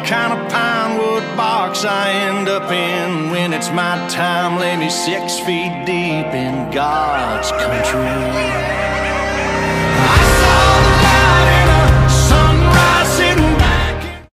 kind of pine wood box I end up in. When it's my time, lay me 6 feet deep in God's country.